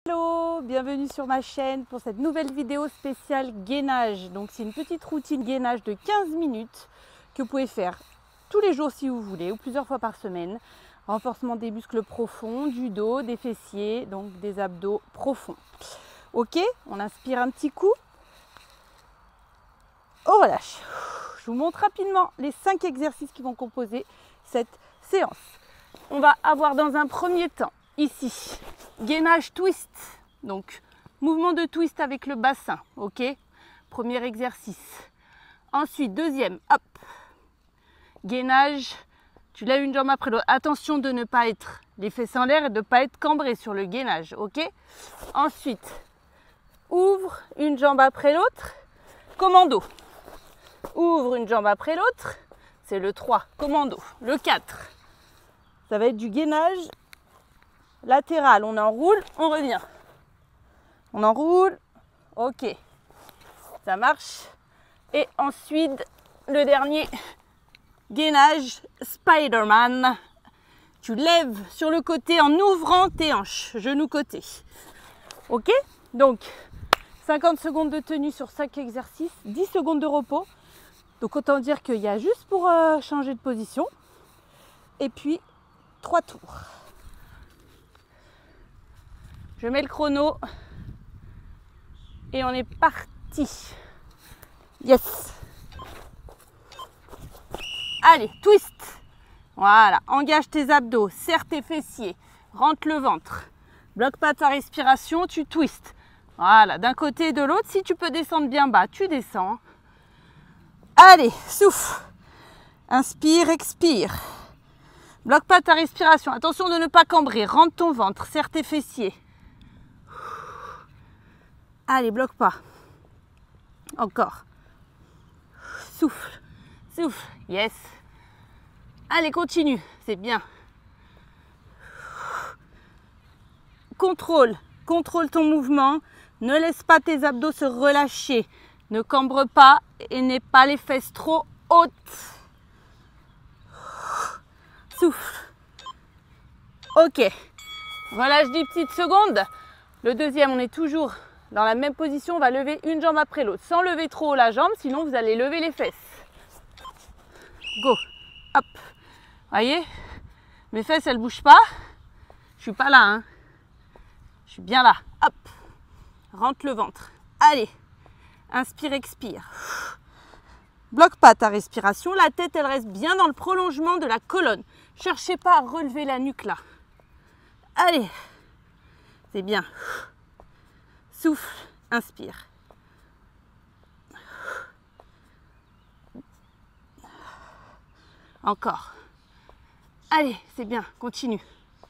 Hello, bienvenue sur ma chaîne pour cette nouvelle vidéo spéciale gainage. Donc c'est une petite routine gainage de 15 minutes que vous pouvez faire tous les jours si vous voulez ou plusieurs fois par semaine. Renforcement des muscles profonds, du dos, des fessiers, donc des abdos profonds. Ok, on inspire un petit coup. On relâche. Je vous montre rapidement les 5 exercices qui vont composer cette séance. On va avoir dans un premier temps ici gainage twist, donc mouvement de twist avec le bassin, ok, premier exercice. Ensuite deuxième, hop, gainage, tu lèves une jambe après l'autre, attention de ne pas être les fesses en l'air et de ne pas être cambré sur le gainage, ok. Ensuite ouvre une jambe après l'autre, commando, ouvre une jambe après l'autre, c'est le 3, commando. Le 4, ça va être du gainage latéral, on enroule, on revient. On enroule, ok, ça marche. Et ensuite, le dernier, gainage Spider-Man. Tu lèves sur le côté en ouvrant tes hanches, genou côté. Ok, donc 50 secondes de tenue sur 5 exercices, 10 secondes de repos. Donc autant dire qu'il y a juste pour changer de position. Et puis 3 tours. Je mets le chrono et on est parti. Yes. Allez, twist. Voilà, engage tes abdos, serre tes fessiers, rentre le ventre. Bloque pas ta respiration, tu twists. Voilà, d'un côté et de l'autre. Si tu peux descendre bien bas, tu descends. Allez, souffle. Inspire, expire. Bloque pas ta respiration. Attention de ne pas cambrer. Rentre ton ventre, serre tes fessiers. Allez, bloque pas. Encore. Souffle, souffle. Yes. Allez, continue. C'est bien. Contrôle. Contrôle ton mouvement. Ne laisse pas tes abdos se relâcher. Ne cambre pas et n'aie pas les fesses trop hautes. Souffle. Ok. Relâche 10 petites secondes. Le deuxième, on est toujours dans la même position. On va lever une jambe après l'autre. Sans lever trop haut la jambe, sinon vous allez lever les fesses. Go. Hop. Voyez, mes fesses, elles ne bougent pas. Je suis pas là, hein. Je suis bien là. Hop. Rentre le ventre. Allez. Inspire, expire. Bloque pas ta respiration. La tête, elle reste bien dans le prolongement de la colonne. Cherchez pas à relever la nuque là. Allez. C'est bien. Souffle, inspire. Encore. Allez, c'est bien, continue.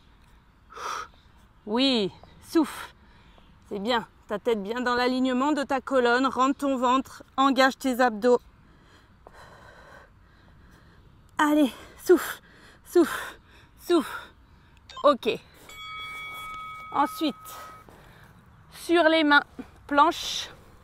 Oui, souffle. C'est bien. Ta tête bien dans l'alignement de ta colonne. Rentre ton ventre, engage tes abdos. Allez, souffle, souffle, souffle. Ok. Ensuite, sur les mains, planche.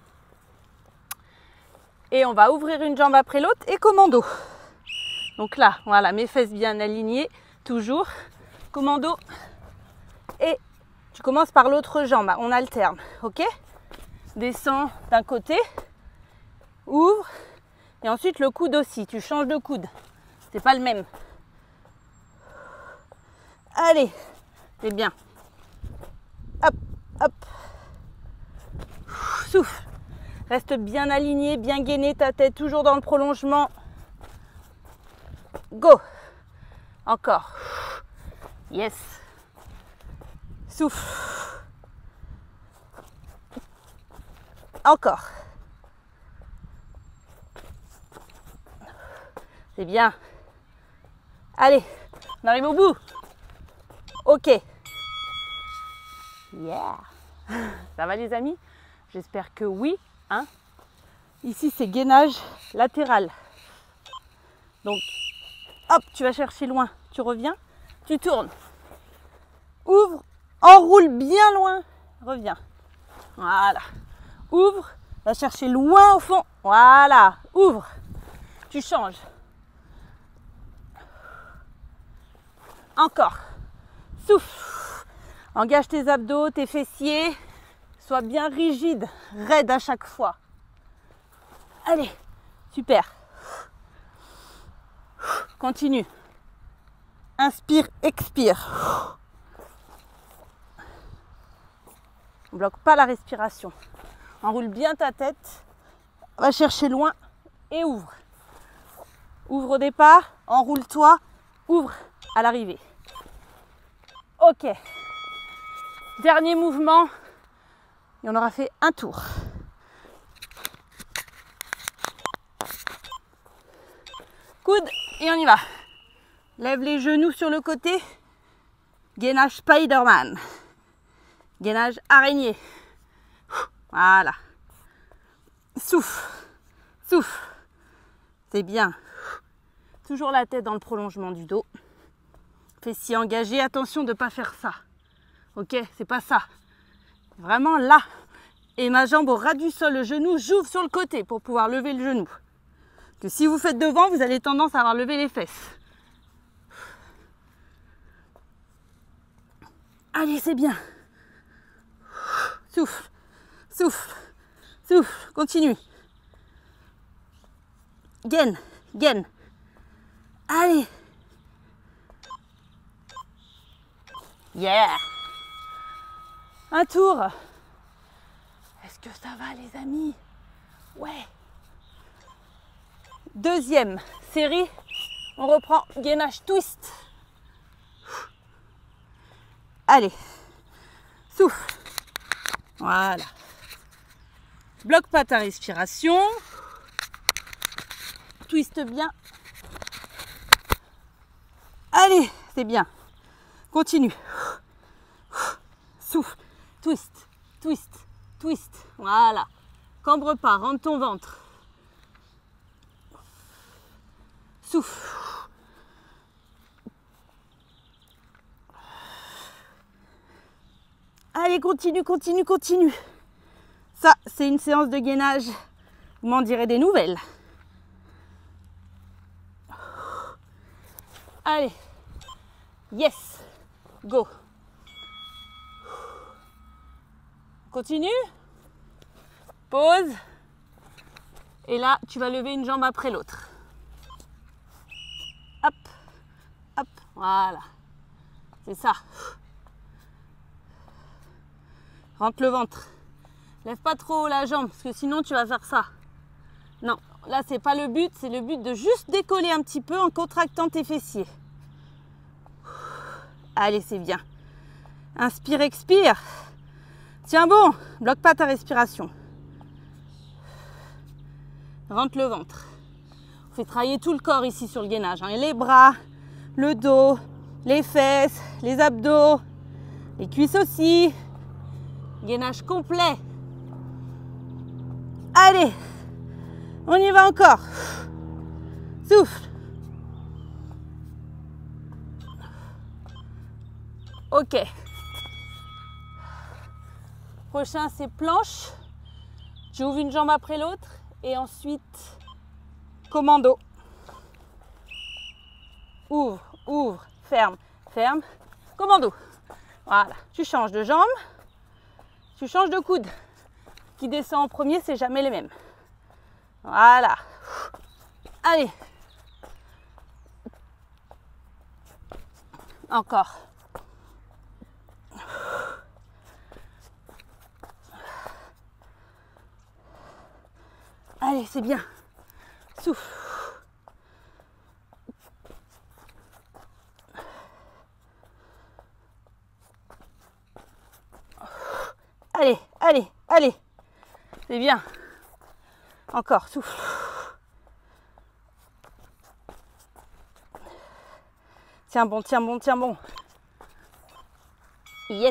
Et on va ouvrir une jambe après l'autre et commando. Donc là, voilà, mes fesses bien alignées, toujours. Commando. Et tu commences par l'autre jambe, on alterne, ok? Descends d'un côté, ouvre. Et ensuite le coude aussi, tu changes de coude. C'est pas le même. Allez, c'est bien. Hop, hop. Souffle. Reste bien aligné, bien gainé, ta tête toujours dans le prolongement. Go. Encore. Yes. Souffle. Encore. C'est bien. Allez, on arrive au bout. Ok. Yeah. Ça va les amis? J'espère que oui. Hein? Ici, c'est gainage latéral. Donc, hop, tu vas chercher loin. Tu reviens, tu tournes. Ouvre, enroule bien loin. Reviens. Voilà. Ouvre, va chercher loin au fond. Voilà. Ouvre. Tu changes. Encore. Souffle. Engage tes abdos, tes fessiers. Sois bien rigide, raide à chaque fois. Allez, super. Continue. Inspire, expire. On ne bloque pas la respiration. Enroule bien ta tête. Va chercher loin et ouvre. Ouvre au départ, enroule-toi, ouvre à l'arrivée. Ok. Dernier mouvement. Et on aura fait un tour. Coude et on y va. Lève les genoux sur le côté. Gainage Spider-Man. Gainage araignée. Voilà. Souffle. Souffle. C'est bien. Toujours la tête dans le prolongement du dos. Fessiers engagés. Attention de ne pas faire ça. Ok, c'est pas ça. Vraiment là. Et ma jambe au ras du sol, le genou, j'ouvre sur le côté pour pouvoir lever le genou. Que si vous faites devant, vous avez tendance à avoir levé les fesses. Allez, c'est bien. Souffle, souffle, souffle, continue. Gaine, gaine. Allez. Yeah. Un tour. Est-ce que ça va les amis? Ouais. Deuxième série. On reprend gainage twist. Allez. Souffle. Voilà. Bloque pas ta respiration. Twiste bien. Allez, c'est bien. Continue. Souffle. Twist, twist, twist. Voilà. Cambre pas, rentre ton ventre. Souffle. Allez, continue, continue, continue. Ça, c'est une séance de gainage. Vous m'en direz des nouvelles. Allez. Yes. Go. Continue. Pause. Et là, tu vas lever une jambe après l'autre. Hop. Hop. Voilà. C'est ça. Rentre le ventre. Lève pas trop haut la jambe, parce que sinon tu vas faire ça. Non, là c'est pas le but, c'est le but de juste décoller un petit peu en contractant tes fessiers. Allez, c'est bien. Inspire, expire. Tiens bon, bloque pas ta respiration. Rentre le ventre. On fait travailler tout le corps ici sur le gainage, hein. Les bras, le dos, les fesses, les abdos, les cuisses aussi. Gainage complet. Allez, on y va encore. Souffle. Ok. Prochain, c'est planche. Tu ouvres une jambe après l'autre et ensuite commando. Ouvre, ouvre, ferme, ferme. Commando. Voilà. Tu changes de jambe. Tu changes de coude. Qui descend en premier, c'est jamais les mêmes. Voilà. Allez. Encore. Allez, c'est bien. Souffle. Allez, allez, allez. C'est bien. Encore, souffle. Tiens bon, tiens bon, tiens bon. Yes.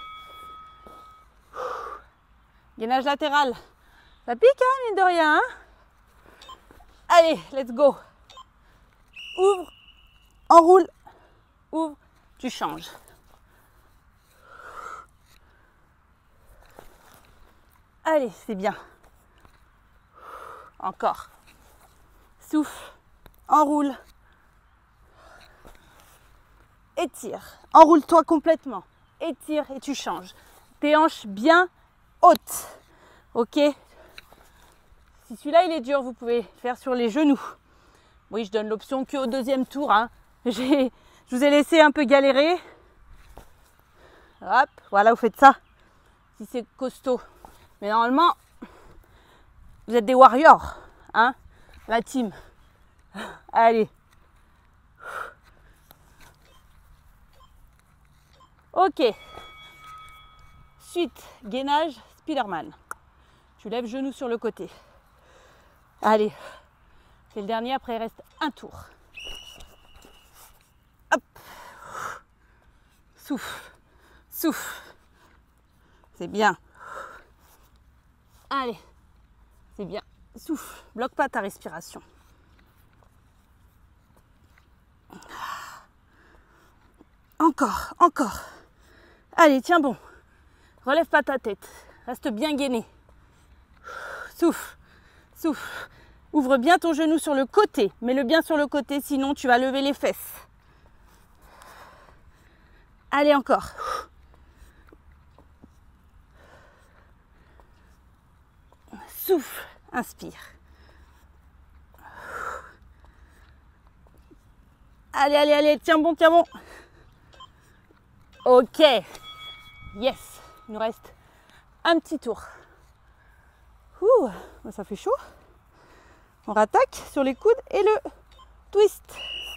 Gainage latéral. Ça pique, hein, mine de rien. Hein, allez, let's go. Ouvre, enroule, ouvre, tu changes. Allez, c'est bien. Encore. Souffle, enroule. Étire. Enroule-toi complètement. étire et tu changes. Tes hanches bien hautes. Ok? Si celui-là il est dur, vous pouvez faire sur les genoux. Oui, je donne l'option qu'au deuxième tour. Hein. Je vous ai laissé un peu galérer. Hop, voilà, vous faites ça. Si c'est costaud. Mais normalement, vous êtes des warriors. Hein, la team. Allez. Ok. Suite, gainage, Spiderman. Tu lèves genou sur le côté. Allez. C'est le dernier, après il reste un tour. Hop. Souffle. Souffle. C'est bien. Allez. C'est bien. Souffle. Bloque pas ta respiration. Encore, encore. Allez, tiens bon. Relève pas ta tête. Reste bien gainé. Souffle. Souffle. Ouvre bien ton genou sur le côté. Mets-le bien sur le côté, sinon tu vas lever les fesses. Allez, encore. Souffle. Inspire. Allez, allez, allez. Tiens bon, tiens bon. Ok. Yes. Il nous reste un petit tour. Ouh, ça fait chaud. On rattaque sur les coudes et le twist.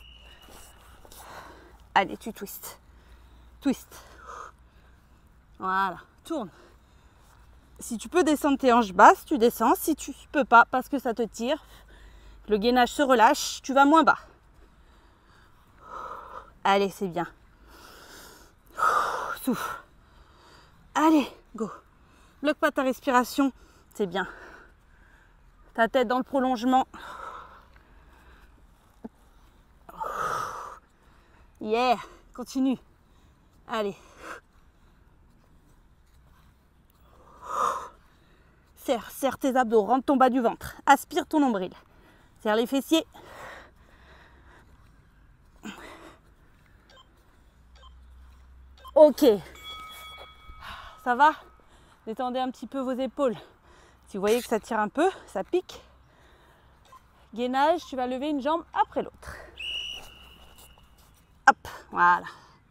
Allez, tu twistes. Twist. Voilà, tourne. Si tu peux descendre tes hanches basses, tu descends. Si tu ne peux pas, parce que ça te tire, le gainage se relâche, tu vas moins bas. Allez, c'est bien. Souffle. Allez, go. Bloque pas ta respiration, c'est bien. Ta tête dans le prolongement. Yeah, continue. Allez. Serre tes abdos, rentre ton bas du ventre. Aspire ton nombril. Serre les fessiers. Ok. Ça va? Détendez un petit peu vos épaules. Si vous voyez que ça tire un peu, ça pique. Gainage, tu vas lever une jambe après l'autre. Hop, voilà.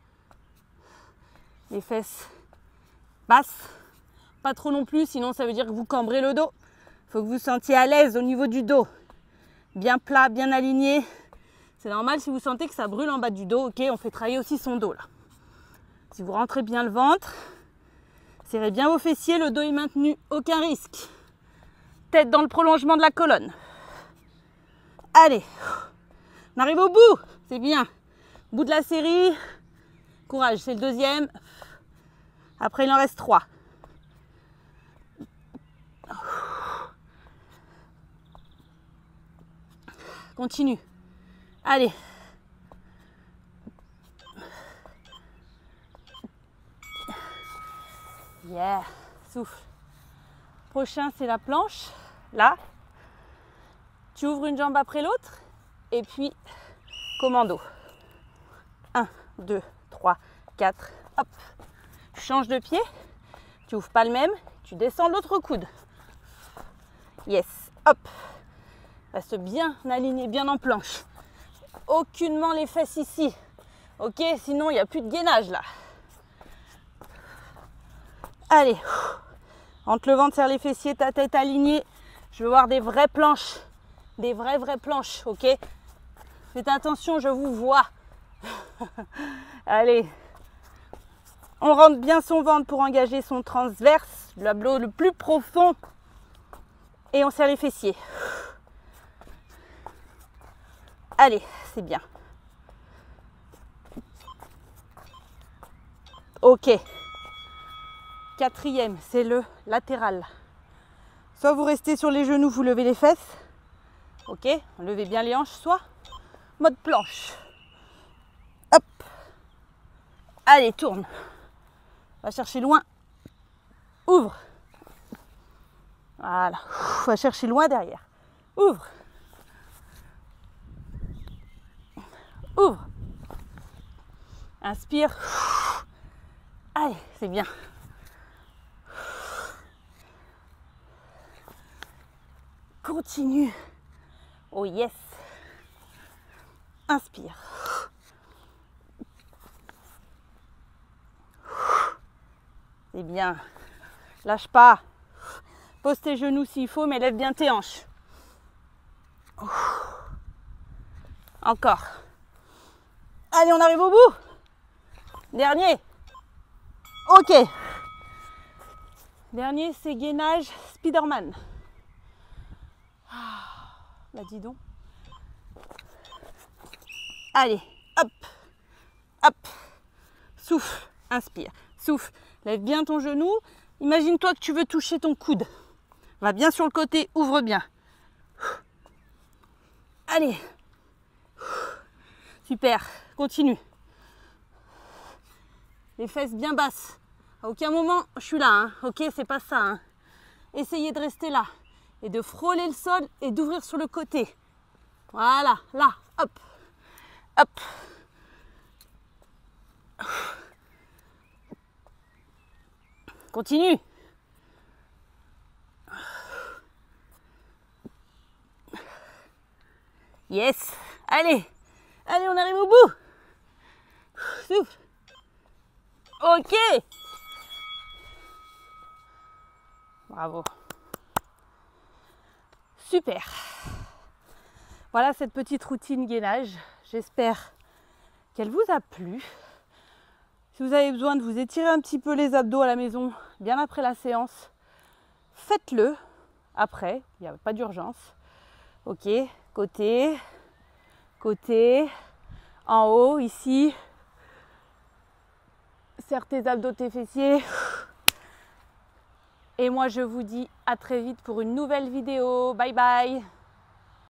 Les fesses basses. Pas trop non plus, sinon ça veut dire que vous cambrez le dos. Il faut que vous vous sentiez à l'aise au niveau du dos. Bien plat, bien aligné. C'est normal si vous sentez que ça brûle en bas du dos. Ok, on fait travailler aussi son dos là. Si vous rentrez bien le ventre, serrez bien vos fessiers, le dos est maintenu, aucun risque. Tête dans le prolongement de la colonne. Allez, on arrive au bout, c'est bien. Bout de la série, courage, c'est le deuxième. Après, il en reste 3. Continue. Allez. Yeah, souffle. Prochain, c'est la planche. Là, tu ouvres une jambe après l'autre et puis commando. 1, 2, 3, 4. Hop. Tu changes de pied. Tu ouvres pas le même. Tu descends l'autre coude. Yes. Hop. Reste bien aligné, bien en planche. Aucunement les fesses ici. Ok, sinon il n'y a plus de gainage là. Allez. Entre le ventre, serre les fessiers, ta tête alignée. Je veux voir des vraies planches. Des vraies planches, ok? Faites attention, je vous vois. Allez. On rentre bien son ventre pour engager son transverse, l'abdos le plus profond. Et on serre les fessiers. Allez, c'est bien. Ok. 4e, c'est le latéral. Soit vous restez sur les genoux, vous levez les fesses. Ok, levez bien les hanches, soit mode planche. Hop. Allez, tourne. Va chercher loin. Ouvre. Voilà. Va chercher loin derrière. Ouvre. Ouvre. Inspire. Allez, c'est bien. Continue. Oh yes. Inspire. C'est bien. Lâche pas. Pose tes genoux s'il faut, mais lève bien tes hanches. Encore. Allez, on arrive au bout. Dernier. Ok. Dernier, c'est gainage Spiderman. Bah dis donc. Allez, hop, hop. Souffle, inspire, souffle. Lève bien ton genou. Imagine-toi que tu veux toucher ton coude. Va bien sur le côté, ouvre bien. Allez. Super, continue. Les fesses bien basses. À aucun moment, je suis là, hein. Ok, c'est pas ça, hein. Essayez de rester là et de frôler le sol et d'ouvrir sur le côté. Voilà, là, hop, hop. Continue. Yes. Allez, allez, on arrive au bout. Souffle. Ok. Bravo. Super. Voilà cette petite routine gainage. J'espère qu'elle vous a plu. Si vous avez besoin de vous étirer un petit peu les abdos à la maison, bien après la séance, faites-le après. Il n'y a pas d'urgence. Ok. Côté, côté, en haut, ici. Serre tes abdos, tes fessiers. Et moi, je vous dis à très vite pour une nouvelle vidéo. Bye bye!